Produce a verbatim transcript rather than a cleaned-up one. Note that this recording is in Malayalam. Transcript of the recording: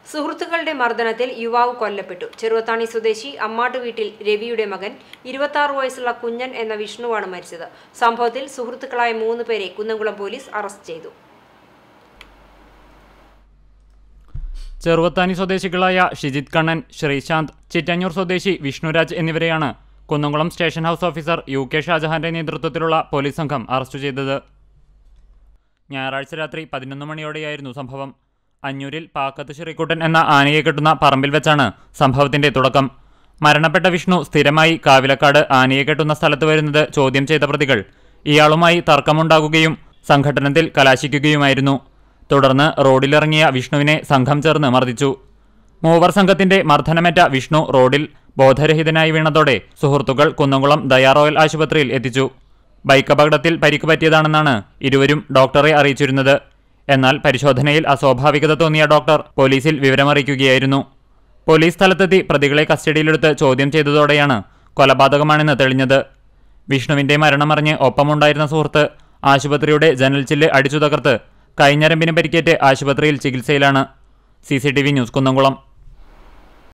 സുഹൃത്തുക്കളുടെ മർദ്ദനത്തിൽ യുവാവ് കൊല്ലപ്പെട്ടു. ചെറുവത്താണി സ്വദേശി അമ്മാട്ട് വീട്ടിൽ രവിയുടെ മകൻ ഇരുപത്തിയാറ് വയസ്സുള്ള കുഞ്ഞൻ എന്ന വിഷ്ണുവാണ് മരിച്ചത്. സംഭവത്തിൽ സുഹൃത്തുക്കളായ മൂന്ന് പേരെ കുന്നംകുളം പോലീസ് അറസ്റ്റ് ചെയ്തു. ചെറുവത്താനി സ്വദേശികളായ ഷിജിത് കണ്ണൻ, ശ്രീശാന്ത്, ചിറ്റഞ്ഞൂർ സ്വദേശി വിഷ്ണുരാജ് എന്നിവരെയാണ് Kunnamkulam station house officer U K ഷാജഹാന്റെ നേതൃത്വത്തിലുള്ള പോലീസ് സംഘം അറസ്റ്റ് ചെയ്തത്. ഞായറാഴ്ച രാത്രി പതിനൊന്ന് മണിയോടെയായിരുന്നു സംഭവം. അഞ്ഞൂരിൽ പാക്കത്ത് ശ്രീക്കുട്ടൻ എന്ന ആനയെ കെട്ടുന്ന പറമ്പിൽ വെച്ചാണ് സംഭവത്തിന്റെ തുടക്കം. മരണപ്പെട്ട വിഷ്ണു സ്ഥിരമായി കാവിലക്കാട് ആനയെ കെട്ടുന്ന സ്ഥലത്ത് വരുന്നത് ചോദ്യം ചെയ്ത പ്രതികൾ ഇയാളുമായി തർക്കമുണ്ടാകുകയും സംഘട്ടനത്തിൽ കലാശിക്കുകയുമായിരുന്നു. തുടർന്ന് റോഡിലിറങ്ങിയ വിഷ്ണുവിനെ സംഘം ചേർന്ന് മർദ്ദിച്ചു. മൂവർ സംഘത്തിന്റെ മർദ്ദനമേറ്റ വിഷ്ണു റോഡിൽ ബോധരഹിതനായി വീണതോടെ സുഹൃത്തുക്കൾ കുന്നംകുളം ദയാ റോയൽ ആശുപത്രിയിൽ എത്തിച്ചു. ബൈക്ക് അപകടത്തിൽ പരിക്ക് പറ്റിയതാണെന്നാണ് ഇരുവരും ഡോക്ടറെ അറിയിച്ചിരുന്നത്. എന്നാൽ പരിശോധനയിൽ അസ്വാഭാവികത തോന്നിയ ഡോക്ടർ പോലീസിൽ വിവരമറിയിക്കുകയായിരുന്നു. പോലീസ് സ്ഥലത്തെത്തി പ്രതികളെ കസ്റ്റഡിയിലെടുത്ത് ചോദ്യം ചെയ്തതോടെയാണ് കൊലപാതകമാണെന്ന് തെളിഞ്ഞത്. വിഷ്ണുവിന്റെ മരണമറിഞ്ഞ് ഒപ്പമുണ്ടായിരുന്ന സുഹൃത്ത് ആശുപത്രിയുടെ ജനൽ ചില്ല് അടിച്ചു തകർത്ത് കൈഞ്ഞരമ്പിന് പരിക്കേറ്റ് ആശുപത്രിയിൽ ചികിത്സയിലാണ്. C C T V news Kunnamkulam.